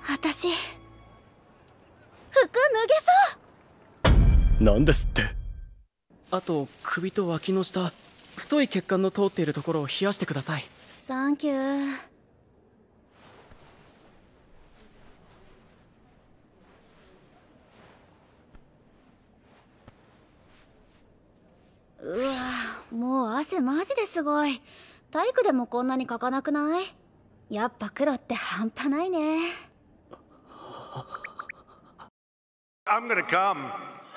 私服脱げそう。 なんですって。あと首と脇の下、太い血管の通っているところを冷やしてください。 サンキュー。うわ、もう汗マジですごい。体育でもこんなにかかなくない？やっぱ黒って半端ないね。 I'm gonna come.